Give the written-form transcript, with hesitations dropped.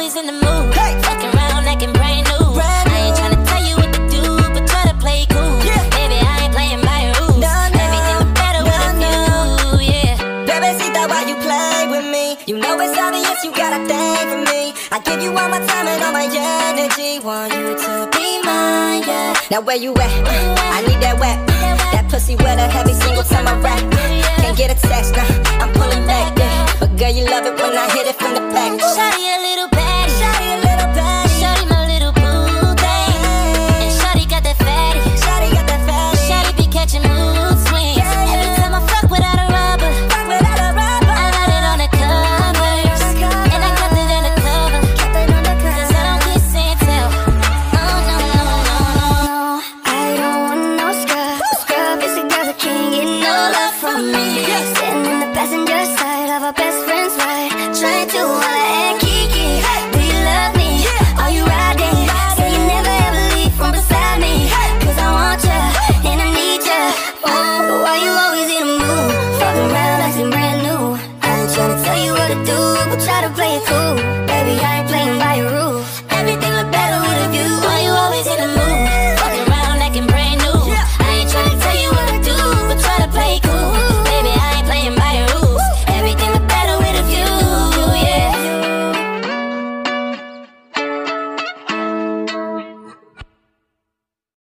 always in the mood. Fucking around acting brand new. I ain't tryna tell you what to do, but try to play cool. Baby, I ain't playing by your rules. Everything look better with a view, yeah. Bebesita, why you play with me? You know it's obvious you got a thing for me. I give you all my time and all my energy. Want you to be mine, yeah. Now where you at? I need that wet. That pussy wetter, heavy single time I rap. Can't get attached, nah, I'm pulling back, yeah. But girl, you love it when I hit it from the back.